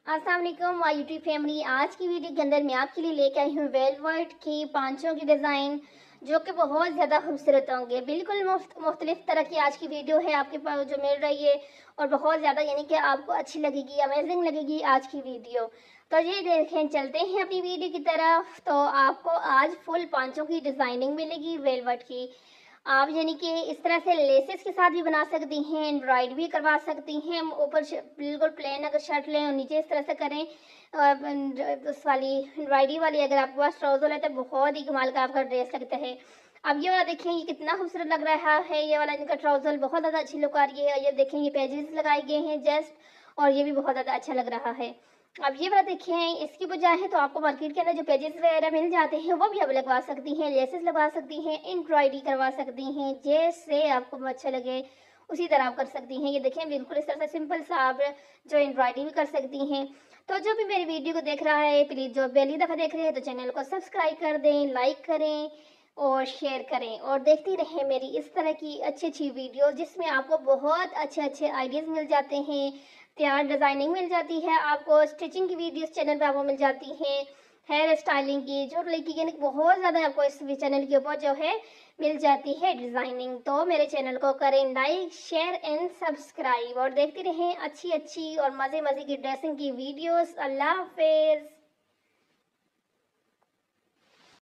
अस्सलाम वालेकुम my YouTube family. आज की वीडियो के अंदर मैं आपके लिए लेके आई हूँ वेलवेट की पांचों की डिज़ाइन, जो कि बहुत ज़्यादा खूबसूरत होंगे। बिल्कुल मुख्तलिफ तरह की आज की वीडियो है आपके पास जो मिल रही है, और बहुत ज़्यादा यानी कि आपको अच्छी लगेगी, अमेजिंग लगेगी आज की वीडियो। तो ये देखें, चलते हैं अपनी वीडियो की तरफ। तो आपको आज फुल पांचों की डिज़ाइनिंग मिलेगी वेलवेट की। आप यानी कि इस तरह से लेसेस के साथ भी बना सकती हैं, एम्ब्रॉयड भी करवा सकती हैं। ऊपर बिल्कुल प्लेन अगर शर्ट लें और नीचे इस तरह से करें, उस वाली एम्ब्रॉयडरी वाली अगर आपके पास ट्राउजर है तो बहुत ही कमाल का आपका ड्रेस लगता है। अब ये वाला देखें, ये कितना खूबसूरत लग रहा है। ये वाला इनका ट्राउजर बहुत ज़्यादा अच्छी लुक आ रही है। ये देखें, ये पेजेस लगाए गए हैं जस्ट, और ये भी बहुत ज़्यादा अच्छा लग रहा है। अब ये वाला देखें, इसकी बजाय है तो आपको मार्केट के अंदर जो पेजेस वगैरह मिल जाते हैं वो भी आप लगवा सकती हैं, लेसेस लगवा सकती हैं, एम्ब्रॉयडरी करवा सकती हैं, जैसे आपको अच्छा लगे उसी तरह आप कर सकती हैं। ये देखें, बिल्कुल इस तरह से सिंपल सा आप जो एम्ब्रॉयडरी भी कर सकती हैं। तो जो भी मेरी वीडियो को देख रहा है, प्लीज़ जो पहली दफ़ा देख रहे हैं तो चैनल को सब्सक्राइब कर दें, लाइक करें और शेयर करें, और देखती रहें मेरी इस तरह की अच्छी अच्छी वीडियो, जिसमें आपको बहुत अच्छे अच्छे आइडियाज़ मिल जाते हैं, तैयार डिज़ाइनिंग मिल जाती है, आपको स्टिचिंग की वीडियोस चैनल पे आपको मिल जाती हैं, हेयर स्टाइलिंग की, ज्वेलरी की, यानी बहुत ज़्यादा आपको इस चैनल के ऊपर जो है मिल जाती है डिज़ाइनिंग। तो मेरे चैनल को करें लाइक, शेयर एंड सब्सक्राइब, और देखते रहें अच्छी अच्छी और मज़े मज़े की ड्रेसिंग की वीडियोस। अल्लाह हाफिज़।